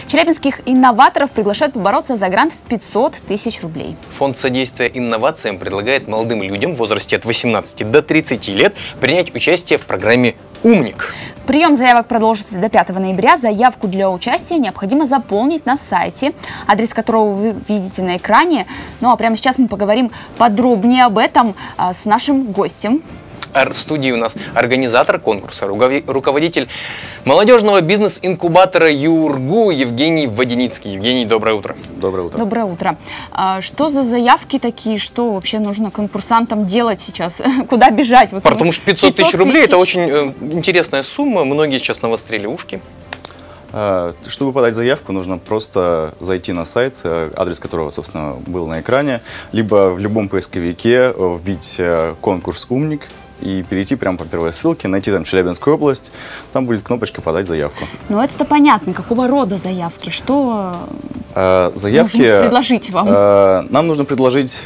Челябинских инноваторов приглашают побороться за грант в 500 тысяч рублей. Фонд содействия инновациям предлагает молодым людям в возрасте от 18 до 30 лет принять участие в программе «Умник». Прием заявок продолжится до 5 ноября. Заявку для участия необходимо заполнить на сайте, адрес которого вы видите на экране. Ну а прямо сейчас мы поговорим подробнее об этом с нашим гостем. В студии у нас организатор конкурса, руководитель молодежного бизнес-инкубатора ЮРГУ Евгений Водяницкий. Евгений, доброе утро. Доброе утро. Доброе утро. Что за заявки такие? Что вообще нужно конкурсантам делать сейчас? Куда бежать? Вот потому что 500 тысяч рублей – это очень интересная сумма. Многие сейчас навострили ушки. Чтобы подать заявку, нужно просто зайти на сайт, адрес которого, собственно, был на экране, либо в любом поисковике вбить конкурс «Умник» и перейти прямо по первой ссылке, найти там Челябинскую область, там будет кнопочка «Подать заявку». Ну, это-то понятно. Какого рода заявки? Что заявки нужно предложить вам? Нам нужно предложить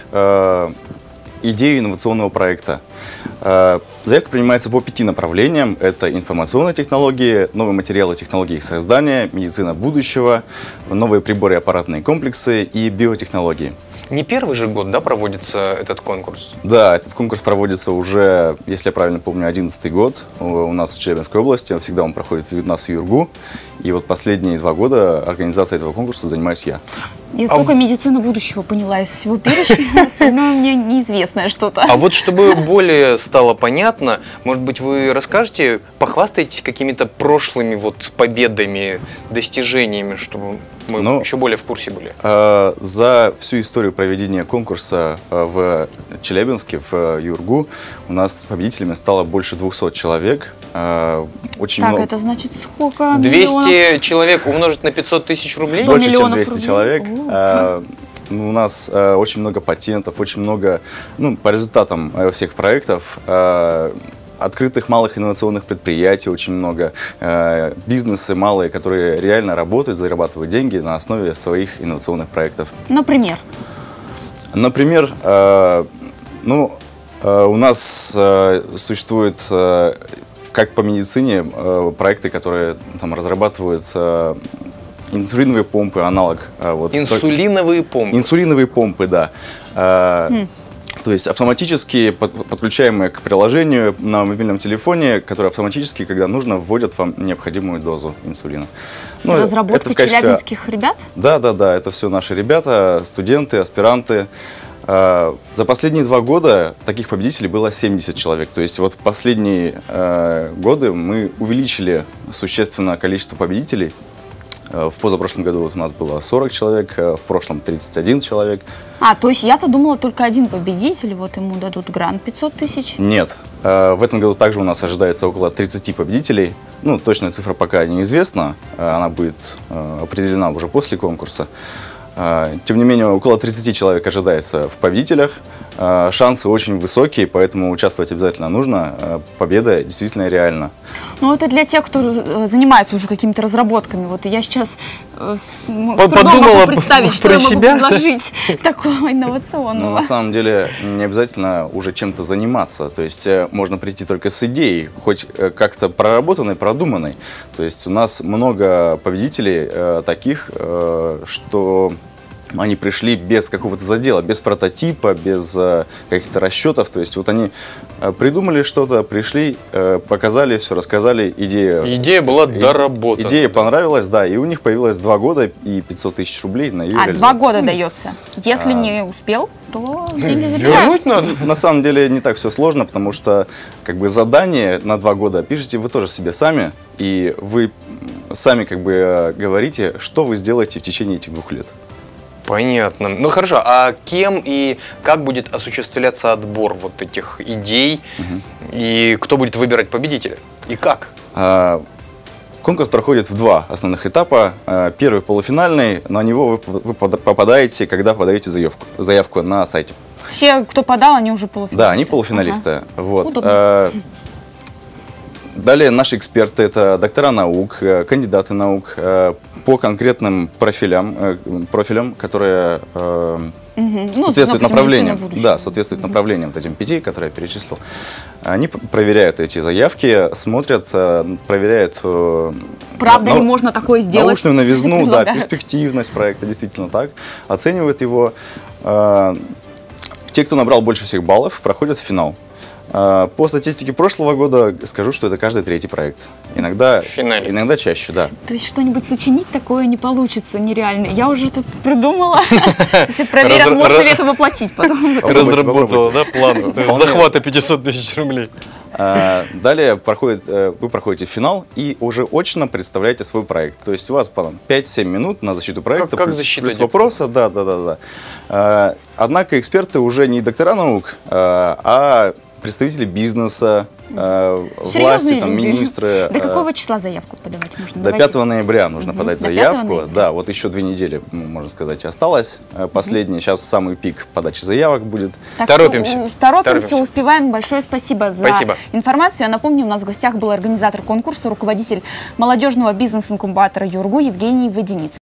идею инновационного проекта. Заявка принимается по 5 направлениям. Это информационные технологии, новые материалы, технологии их создания, медицина будущего, новые приборы и аппаратные комплексы и биотехнологии. Не первый же год, да, проводится этот конкурс? Да, этот конкурс проводится уже, если я правильно помню, 11-й год у нас в Челябинской области. Всегда он проходит у нас в ЮРГУ. И вот последние 2 года организацией этого конкурса занимаюсь я. Я только медицина будущего поняла из всего перечня, остальное мне неизвестное что-то. А вот чтобы более стало понятно, может быть, вы расскажете, похвастаетесь какими-то прошлыми вот победами, достижениями, чтобы мы еще более в курсе были? За всю историю проведения конкурса в Челябинске, в ЮРГУ, у нас победителями стало больше 200 человек. Очень так, много... это значит сколько 200 миллионов? Человек умножить на 500 тысяч рублей? Больше, чем 200 человек. У нас очень много патентов, очень много, по результатам всех проектов, открытых малых инновационных предприятий очень много, бизнесы малые, которые реально работают, зарабатывают деньги на основе своих инновационных проектов. Например? Например, у нас существует, как по медицине, проекты, которые там разрабатывают инсулиновые помпы, аналог. Инсулиновые помпы? Инсулиновые помпы, да. То есть автоматически подключаемые к приложению на мобильном телефоне, которые автоматически, когда нужно, вводят вам необходимую дозу инсулина. Разработка челябинских ребят? Да, это все наши ребята, студенты, аспиранты. За последние 2 года таких победителей было 70 человек. То есть вот последние годы мы увеличили существенно количество победителей. В позапрошлом году вот у нас было 40 человек, в прошлом 31 человек. То есть я-то думала, только один победитель, вот ему дадут грант 500 тысяч? Нет. В этом году также у нас ожидается около 30 победителей. Точная цифра пока неизвестна, она будет определена уже после конкурса. Тем не менее, около 30 человек ожидается в победителях. Шансы очень высокие, поэтому участвовать обязательно нужно. Победа действительно реальна. Это для тех, кто занимается уже какими-то разработками. Вот я сейчас с трудом могу представить, что я могу предложить такого инновационного. На самом деле не обязательно уже чем-то заниматься. То есть можно прийти только с идеей, хоть как-то проработанной, продуманной. То есть у нас много победителей таких, что... Они пришли без какого-то задела, без прототипа, без каких-то расчетов. То есть вот они придумали что-то, пришли, показали все, рассказали идею. Идея была доработана. Идея понравилась, да, и у них появилось 2 года и 500 тысяч рублей на ее реализацию. 2 года дается. Если не успел, то деньги забирают. Вернуть надо? На самом деле не так все сложно, потому что задание на 2 года пишете вы тоже себе сами, и вы сами говорите, что вы сделаете в течение этих 2 лет. Понятно. Хорошо, а кем и как будет осуществляться отбор вот этих идей? И кто будет выбирать победителя? И как? Конкурс проходит в 2 основных этапа. Первый полуфинальный, на него вы попадаете, когда подаете заявку на сайте. Все, кто подал, они уже полуфиналисты? Да, они полуфиналисты. Удобно. Далее наши эксперты, это доктора наук, кандидаты наук по конкретным профилям, которые соответствуют направлениям. Да, соответствует направлениям, вот этим 5, которые я перечислил. Они проверяют эти заявки, смотрят, проверяют правда ли можно такое сделать? Научную новизну, да, предлагают? перспективность проекта, действительно так. Оценивают его. Те, кто набрал больше всех баллов, проходят в финал. По статистике прошлого года скажу, что это каждый третий проект. Иногда чаще, да. То есть что-нибудь сочинить такое не получится нереально. Я уже тут придумала. Все проверят, можно ли это воплотить потом. Разработала, да, план захвата 500 тысяч рублей. Далее вы проходите финал и уже очно представляете свой проект. То есть у вас 5-7 минут на защиту проекта. Как защита? Плюс вопроса, да. Однако эксперты уже не доктора наук, а представители бизнеса, власти, там, министры. До какого числа заявку подавать можно? До 5 ноября нужно подать заявку. Да, вот еще 2 недели, можно сказать, осталось. Последний, сейчас самый пик подачи заявок будет. Торопимся, успеваем. Большое спасибо за информацию. Я напомню, у нас в гостях был организатор конкурса, руководитель молодежного бизнес-инкубатора «Юргу» Евгений Воденицкий.